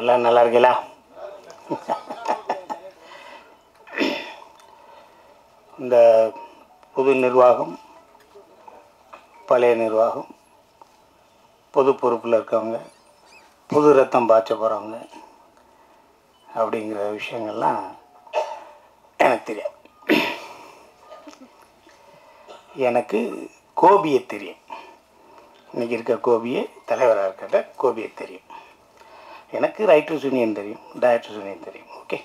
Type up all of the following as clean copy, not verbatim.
எல்லாம் நல்லா இருக்கீங்களா? இந்த புது நிர்வாகம், பழைய நிர்வாகம், பொது பொறுப்பில் இருக்கவங்க, புது ரத்தம் பாய்ச்ச போகிறவங்க அப்படிங்கிற விஷயங்கள்லாம் எனக்கு தெரியாது. எனக்கு கோபியை தெரியும். இன்றைக்கி இருக்க கோபியை தலைவராக இருக்கிற கோபியை தெரியும். எனக்கு ரைட்டர்ஸ் யூனியன் தெரியும், டைரக்டர்ஸ் யூனியன் தெரியும். ஓகே,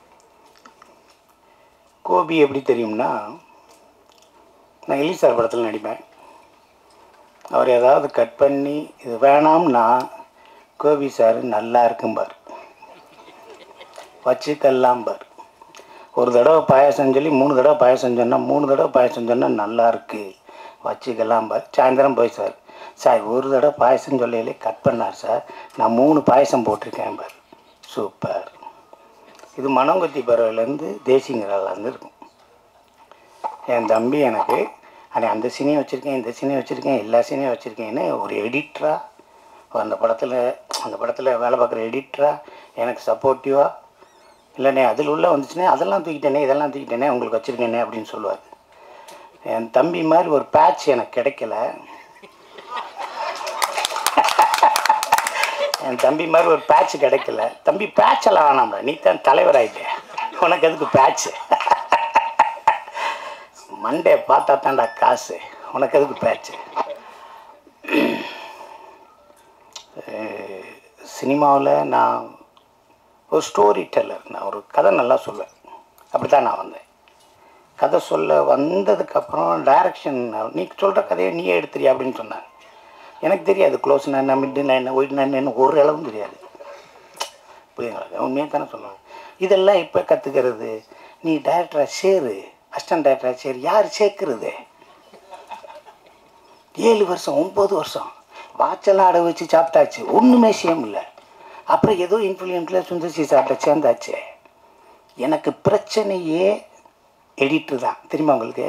கோபி எப்படி தெரியும்னா, நான் எலிசார் படத்தில் நடிப்பேன். அவர் ஏதாவது கட் பண்ணி இது வேணாம்னா கோபி சார் நல்லா இருக்கும்பார், வச்சுக்கல்லாம்பார். ஒரு தடவை பாயசம் சொல்லி 3 தடவை பாயசம் சொன்னால் 3 தடவை பாயசம் சொன்னால் நல்லா இருக்குது வச்சுக்கல்லாம்பார். சாயந்தரம் போய் சார் ஒரு தடவை பாயசம் சொல்லையிலே கட் பண்ணார் சார், நான் 3 பாயசம் போட்டிருக்கேன் பார். சூப்பர். இது மனங்கொத்தி பறவைலேருந்து தேசிங்கராலேருந்து இருக்கும். என் தம்பி எனக்கு அந்த சீனையும் வச்சுருக்கேன், இந்த சீனையும் வச்சுருக்கேன், எல்லா சீனையும் வச்சுருக்கேன்னு ஒரு எடிட்டராக அந்த படத்தில் வேலை பார்க்குற எடிட்டராக எனக்கு சப்போர்ட்டிவாக, இல்லைண்ணே அதில் உள்ள வந்துச்சுன்னே அதெல்லாம் தூக்கிட்டேனே இதெல்லாம் தூக்கிட்டேனே உங்களுக்கு வச்சுருக்கேனே அப்படின்னு சொல்லுவார். என் தம்பி மாதிரி ஒரு பேட்ச் எனக்கு கிடைக்கல. என் தம்பி மாதிரி ஒரு பேட்ச் கிடைக்கல. தம்பி பேட்செல்லாம் வேணாம்டா, நீ தான் தலைவராகிட்டே, உனக்கு எதுக்கு பேட்ச்சு? மண்டே பார்த்தா தான்டா காசு, உனக்கு எதுக்கு பேட்ச்சு? சினிமாவில் நான் ஒரு ஸ்டோரி டெல்லர், நான் ஒரு கதை நல்லா சொல்லுவேன். அப்படி தான் நான் வந்தேன். கதை சொல்ல வந்ததுக்கப்புறம் டைரக்ஷன், நீ சொல்கிற கதையை நீயே எடுத்துறியா அப்படின்னு சொன்னாங்க. எனக்கு தெரியாது க்ளோஸ்னா என்ன, மிட்டுனா என்ன, ஒயிட்னா என்ன, ஒரு அளவும் தெரியாது. புரியுங்களா? உண்மையாக தானே சொல்லுவாங்க. இதெல்லாம் இப்போ கற்றுக்கிறது. நீ டைரக்டராக சேரு, அசிஸ்டன்ட் டைரக்டராக சேரு. யார் சேர்க்குறது? 7 வருஷம் 9 வருஷம் வாட்செல்லாம் அடை வச்சு சாப்பிட்டாச்சு, ஒன்றுமே சேம் இல்லை. அப்புறம் ஏதோ இன்ஃப்ளூயன்ஸில் சுந்தர்சி சாப்பிட்ட சேர்ந்தாச்சு. எனக்கு பிரச்சனையே எடிட்ரு தான். தெரியுமா உங்களுக்கு?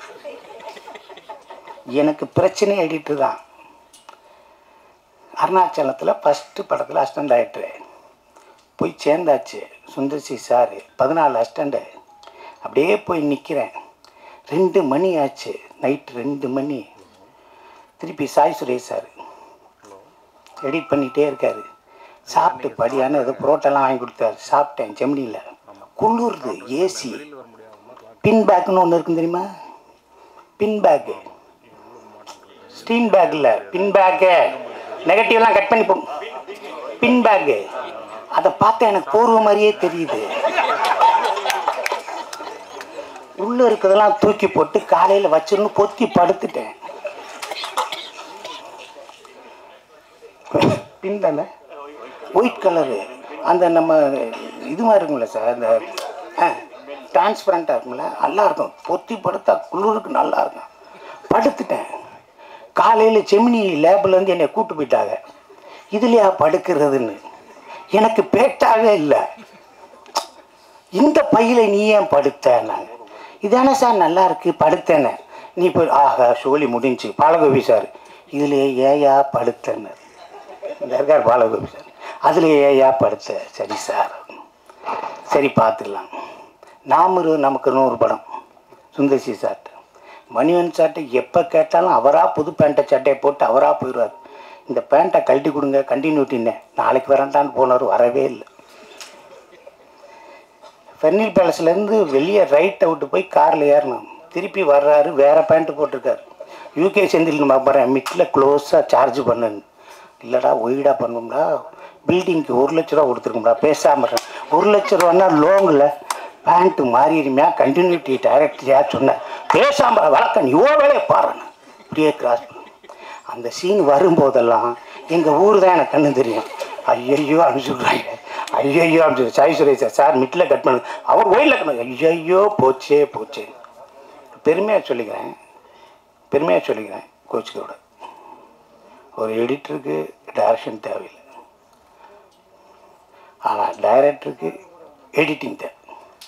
எனக்கு பிரச்சனை எடிட்ரு தான். அருணாச்சலத்தில் ஃபஸ்ட்டு படத்தில் அசிஸ்டன்ட் டைரக்டரு போய் சேர்ந்தாச்சு. Sundar C sir 14 assistant. அப்படியே போய் நிற்கிறேன். 2 மணி ஆச்சு, நைட்டு 2 மணி. திருப்பி சாய் சுரேஷ் சார் எடிட் பண்ணிகிட்டே இருக்கார். சாப்பிட்டு படியான ஏதோ புரோட்டெல்லாம் வாங்கி கொடுத்தாரு. சாப்பிட்டேன். ஜெமினியில் குளிர்து, ஏசி. பின் பேக்குன்னு ஒன்று இருக்கும் தெரியுமா? பின் பேக்கு, ஸ்டீம் பேக்கில் பின் பேக்கு, நெகட்டிவ்லாம் கட் பண்ணி பின் பேக்கு. அதை பார்த்தா எனக்கு போர்வை மாதிரியே தெரியுது. உள்ளே இருக்கிறதெல்லாம் தூக்கி போட்டு காலையில் வச்சிருந்து பொத்தி படுத்துட்டேன். பின் தானே, ஒயிட் கலரு, அந்த நம்ம இது மாதிரி இருக்குங்கள சார், அந்த டிரான்ஸ்பரண்ட்டாக இருக்குங்கள, நல்லாயிருக்கும். பொத்தி படுத்தா குளிருக்கு நல்லாயிருக்கும். படுத்துட்டேன். காலையில் செமினி லேபிலேருந்து என்னை கூப்பிட்டு போயிட்டாங்க. இதுலையா படுக்கிறதுன்னு எனக்கு பேட்டாவே இல்லை. இந்த பையில நீ ஏன் படுத்தேன்னாங்க. இதானே சார் நல்லா இருக்கு படுத்தேன்னு. நீ போய் ஆஹா சோழி முடிஞ்சு. பாலகோபி சார் இதில் ஏயா படுத்தேன்னு. இந்த இருக்கார் பாலகோபி சார், அதில் ஏயா படுத்த. சரி சார், சரி பார்த்துடலாம். நமக்கு 100 படம் சுந்தர்சி சார்ட்ட. மணிவன் சார்ட்டை எப்போ கேட்டாலும் அவராக புது பேண்ட்டை சட்டையை போட்டு அவராக போயிடுவார். இந்த பேண்ட்டை கழட்டி கொடுங்க கண்டினியூட்டின்னு. நாளைக்கு வரண்டான்னு போனவர், வரவே இல்லை. ஃபெர்னில் பேலஸ்லேருந்து வெளியே ரைட்டை விட்டு போய் காரில் ஏறணும். திருப்பி வர்றாரு, வேறு பேண்ட்டு போட்டிருக்காரு. யூகே செந்தில் பார்க்குறேன், மிட்டில் க்ளோஸாக சார்ஜ் பண்ணுன்னு. இல்லைடா ஒய்டாக பண்ணும்டா, பில்டிங்க்கு 1 லட்ச ரூபா கொடுத்துருக்கும்டா, பேசாமல் 1 லட்ச ரூபான்னா லோங்கில் பேண்ட்டு மாறிடுமையா கண்டினியூட்டி டைரக்டரியா சொன்னேன். பேசாமல் வழக்கம் இவ்வளோ வேலையை பாருன்னு இப்படியே கிராஸ் பண்ண. அந்த சீன் வரும்போதெல்லாம் எங்கள் ஊர் தான் எனக்கு கண்ணு தெரியும். ஐயையோ அனுப்பிச்சுட்றாங்க, ஐயையோ அனுப்பிச்சு. Sai Suresh sir middle cut பண்ணு, அவர் ஒயிலில் கண்ணு. ஐயையோ போச்சே போச்சே. பெருமையாக சொல்லிக்கிறேன் கோச்சுக்கோட. ஒரு எடிட்டருக்கு டைரக்ஷன் தேவையில்லை, ஆனால் டைரக்டருக்கு எடிட்டிங் தேவை.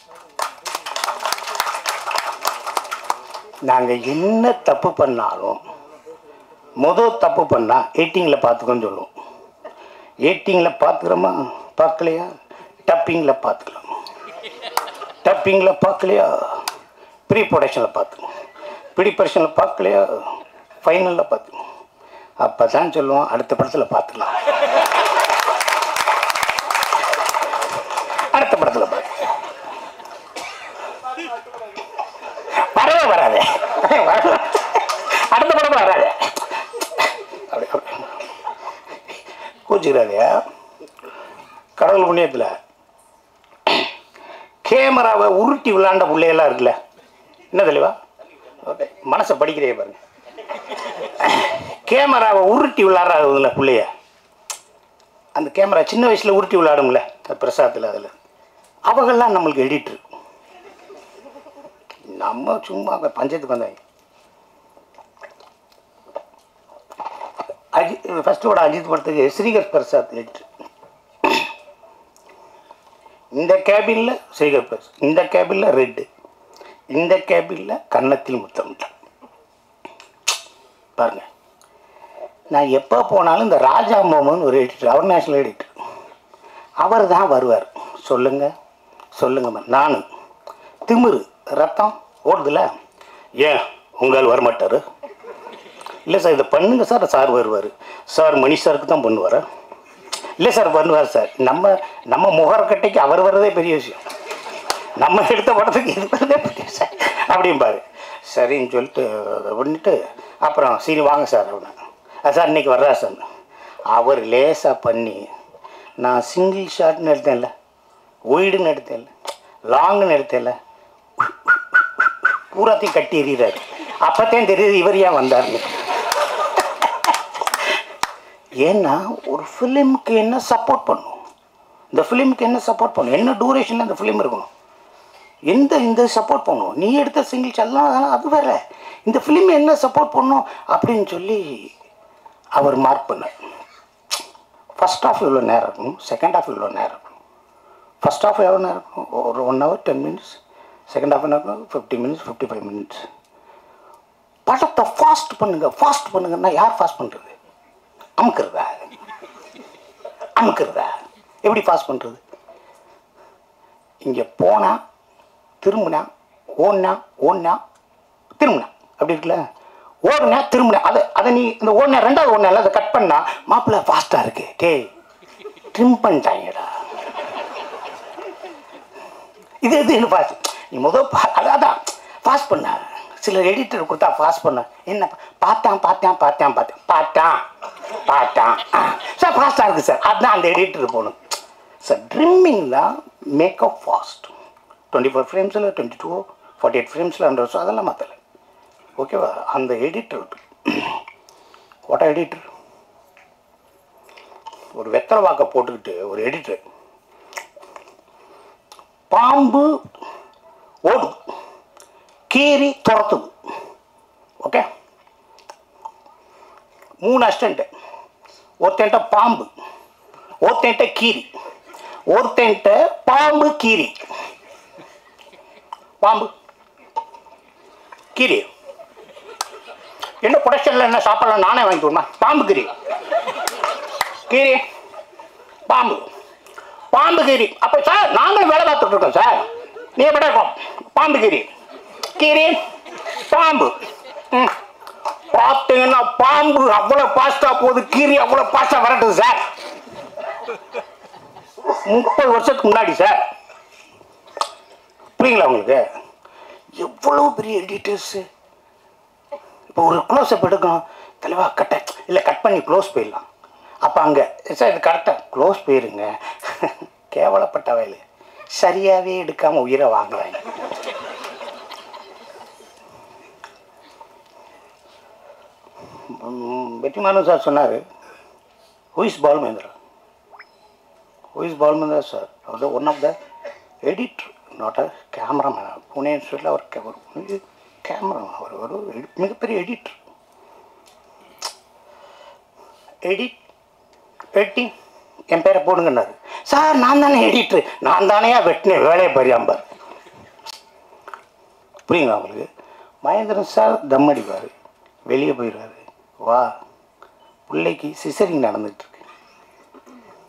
நாங்கள் என்ன தப்பு பண்ணாலும் தப்பு பண்ணால் எடிட்டிங்கில் பார்த்துக்கோன்னு சொல்லுவோம். எடிட்டிங்கில் பார்த்துக்கிறோமா பார்க்கலையா, டப்பிங்கில் பார்த்துக்கலாமா, டப்பிங்கில் பார்க்கலையா ப்ரீ ப்ரொடக்ஷனில் பார்த்துக்கணும், ப்ரீ ப்ரொடக்ஷனில் பார்க்கலையா ஃபைனலில் பார்த்துக்கணும். அப்போ தான் சொல்லுவோம் அடுத்த படத்தில் பார்த்துக்கலாம், அடுத்த படத்தில் பார்த்து வரவே வராது, அடுத்த படம் வராது. அப்படி கூச்சிக்கிறாதையா. கடவுள் புண்ணியத்தில் கேமராவை உருட்டி விளாண்ட பிள்ளையெல்லாம் இருக்குல்ல, என்ன தெளிவா ஓகே மனசை படிக்கிறே பாருங்க. கேமராவை உருட்டி விளாட்றாதுல பிள்ளைய, அந்த கேமரா சின்ன வயசில் உருட்டி விளாடும்ல பிரசாத்தில், அதில் அவங்கெல்லாம் நம்மளுக்கு எடிட்ரு. நம்ம சும்மா பஞ்சத்துக்கு வந்தாங்க. ஃபஸ்ட்டோட அஜித் படத்துக்கு ஸ்ரீகர் பிரசாத் எடிட்ரு. இந்த கேபினில் ஸ்ரீகர் பிரசாத், இந்த கேபினில் ரெட்டு, இந்த கேபினில் கன்னத்தில் முத்தமிட்டான். பாருங்க, நான் எப்போ போனாலும் இந்த ராஜா மோமன் ஒரு எடிட்டர், அவர் நேஷனல் எடிட்டர், அவர் தான் வருவார். சொல்லுங்கள் சொல்லுங்க, நான் திமிரு ரத்தம் ஓடுதுல, ஏன் உங்களால் வரமாட்டார்? இல்லை சார் இதை பண்ணுங்க சார், சார் வருவார். சார் மணி சாருக்கு தான் பண்ணுவார். இல்லை சார் பண்ணுவார் சார். நம்ம முகரக்கட்டைக்கு அவர் வர்றதே பெரிய விஷயம், நம்ம எடுத்த படத்துக்கு இது வர்றதே பெரிய விஷயம் அப்படிம்பாரு. சரின்னு சொல்லிட்டு பண்ணிட்டு அப்புறம் சரி வாங்க சார் அப்படின்னா, சார் இன்றைக்கி வர்றா சார். அவர் லேசாக பண்ணி, நான் சிங்கிள் ஷாட்னு எடுத்தேன்ல, ஒய்டுன்னு எடுத்தேன்ல, லாங்குன்னு எடுத்தேன்ல, பூராத்தையும் கட்டி எறிகிறார். அப்போத்தான் தெரியுது இவர் ஏன் வந்தார்னு. ஏன்னா ஒரு ஃபிலிமுக்கு என்ன சப்போர்ட் பண்ணும், இந்த ஃபிலிமுக்கு என்ன சப்போர்ட் பண்ணும், என்ன டூரேஷனில் அந்த ஃபிலிம் இருக்கணும், இந்த சப்போர்ட் பண்ணும். நீ எடுத்த சிங்கிள் ஷாட்லாம் அது வேற, இந்த ஃபிலிம் என்ன சப்போர்ட் பண்ணும் அப்படின்னு சொல்லி அவர் மார்க் பண்ணார். ஃபஸ்ட் ஆஃப் இவ்வளோ நேரம் இருக்கணும், செகண்ட் ஆஃப் இவ்வளோ நேரம் இருக்கணும். ஃபஸ்ட் ஆஃப் எவ்வளோ நேரம் இருக்கணும், ஒரு 1 hour 10 minutes, செகண்ட் ஆஃப் என்ன இருக்கணும் 50 minutes 55 minutes. படத்தை ஃபாஸ்ட் பண்ணுங்கன்னா யார் ஃபாஸ்ட் பண்ணுறது? அமுக்கிறதா? எப்படி ஃபாஸ்ட் பண்ணுறது? இங்கே போனால் திரும்பினா, ஓடினா திரும்பினா அப்படி இருக்குல்ல, ஓடுனா திரும்பினா, அதை நீ இந்த ஓடினா ரெண்டாவது ஓடினா அதை கட் பண்ணால் மாப்பிள்ளை ஃபாஸ்ட்டாக இருக்கு, டேய் ட்ரிம் பண்ணிட்டாங்கடா. இது என்ன ஃபாஸ்ட்? நீ அதான் ஃபாஸ்ட் பண்ண. சில எடிட்டர் கொடுத்தா ஃபாஸ்ட் பண்ண, என்ன பார்த்தான் சார் ஃபாஸ்ட்டாக இருக்குது சார், அதுதான் அந்த எடிட்டர் போகணும் சார். ட்ரிம்மிங்லாம் மேக்கப் ஃபாஸ்ட், 24 ஃப்ரேம்ஸில் 22 48 ஃப்ரேம்ஸில் 100, அதெல்லாம் மாற்றலை. ஓகேவா? அந்த எடிட்டர் வாட் எடிட்டர், ஒரு வெத்தலை வாக்கை போட்டுக்கிட்டு ஒரு எடிட்டர், பாம்பு ஓடுது, கீரி துரத்துது, ஓகே 3 அசிஸ்டன்ட், ஒருத்தன்ட்ட பாம்பு, ஒருத்தன்ட்ட கீரி, ஒருத்தன்ட்ட பாம்பு கீரி, பாம்பு கீரி என்ன ப்ரொடக்ஷனில் என்ன சாப்பிடலாம் நானே வாங்கி கொடுமா, பாம்பு கீரி பாம்பு கீரி. அப்போ சார் நாங்களும் வேலை பார்த்துட்டு இருக்கோம் சார், நீ எப்படி இருக்கோம், பாம்பு கீரி பாம்பு. பார்த்தீங்கன்னா பாம்பு அவ்வளோ பாஸ்டா போகுது, கீரி அவ்வளோ பாஸ்டா வரட்டுது சார். 30 வருஷத்துக்கு முன்னாடி சார், புரியுங்களா உங்களுக்கு? எவ்வளோ பெரிய எடிட்டர்ஸு. இப்போ ஒரு க்ளோஸ்அப் எடுக்கும், தெளிவா கட் பண்ணி க்ளோஸ் போயிடலாம். அப்போ அங்கே சார் இது கரெக்டாக க்ளோஸ் போயிருங்க, கேவலப்பட்ட வயலு சரியாகவே எடுக்காமல் உயிரை வாங்குறாங்க. வெற்றிமாறன் சார் சொன்னார், ஹூ இஸ் பாலுமேந்திரா சார், அவர் one of the editor, not a cameraman. Pune இன்ஸ்டியூட்டில் அவர் கேமராமேன், அவர் ஒரு மிகப்பெரிய எடிட்டர். எடிட்டிங் என் பேரை போடுங்கன்னாரு சார். நான் தானே எடிட்ரு, நான் தானே வெட்டினேன், வேலையை பரியாம்பார். புரியுங்களா அவங்களுக்கு? மகேந்திரன் சார் தம் அடிப்பார், வெளியே போயிடுவார். வா பிள்ளைக்கு சிசரிங் நடந்துகிட்ருக்கு,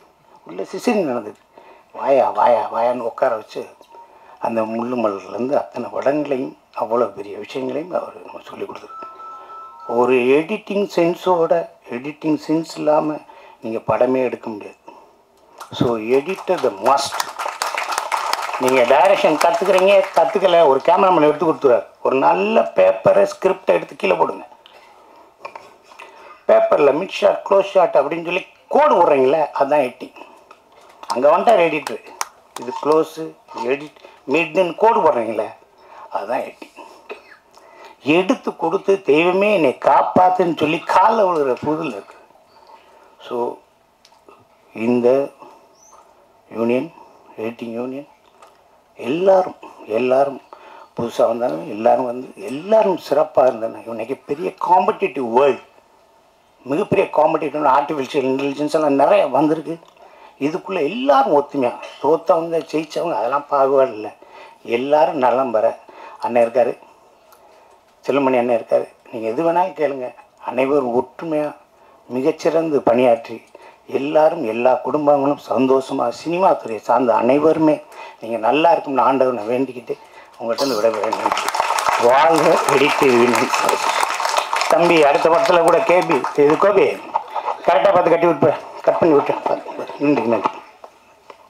உள்ள சிசிங் நடந்தது. வாயா வாயா வாயான்னு உட்கார வச்சு அந்த முள்ளு மலர்லேருந்து அத்தனை படங்களையும் அவ்வளோ பெரிய விஷயங்களையும் அவர் நம்ம சொல்லிக் கொடுத்தாரு. ஒரு எடிட்டிங் சென்ஸ் இல்லாமல் நீங்கள் படமே எடுக்க முடியாது. So editor the must. நீங்கள் டைரக்ஷன் கற்றுக்கல, ஒரு கேமராமேன் எடுத்து கொடுத்துறாரு. ஒரு நல்ல பேப்பரை ஸ்கிரிப்டை எடுத்து கீழே போடுங்க. பேப்பரில் மிட் ஷாட் க்ளோஸ் ஷாட் அப்படின்னு சொல்லி கோடு போடுறீங்களே, அதுதான் எடிட்டிங். அங்கே வந்துட்டார் எடிட்ரு. இது க்ளோஸு, எடிட், மிட்னு கோடு போடுறீங்களே, அதுதான் எடிட்டிங். எடுத்து கொடுத்து தெய்வமே என்னை காப்பாற்றுன்னு சொல்லி காலில் விழுகிற புதில் இருக்குது. ஸோ இந்த யூனியன், எடிட்டிங் யூனியன், எல்லாரும் புதுசாக வந்தாலும் எல்லாரும் சிறப்பாக இருந்தாங்க. இன்றைக்கி பெரிய காம்படிட்டிவ் வேர்ல்டு, மிகப்பெரிய காம்படிட்டிவ் ஆர்டிஃபிஷியல் இன்டெலிஜென்ஸ் எல்லாம் நிறைய வந்திருக்கு. இதுக்குள்ளே எல்லாரும் ஒத்துமையாக, தோற்றவங்க ஜெயித்தவங்க அதெல்லாம் பாகுபாடு இல்லை. எல்லாரும் நலம் பெற அண்ணன் இருக்கார், செல்லுமணி அண்ணன் இருக்கார். நீங்கள் எது வேணாலும் கேளுங்க. அனைவரும் ஒற்றுமையாக மிகச்சிறந்து பணியாற்றி எல்லாரும், எல்லா குடும்பங்களும் சந்தோஷமாக, சினிமா துறையை சார்ந்த அனைவருமே நீங்கள் நல்லா இருக்கும்னு ஆண்டவனை வேண்டிக்கிட்டு உங்கள்கிட்ட விடைபெறேன். வாழ்க எடிட்டிவ் தம்பி. அடுத்த படத்தில் கூட கேபி இது கோபி கரெக்டாக பார்த்து கட் பண்ணி விட்டேன். நன்றி.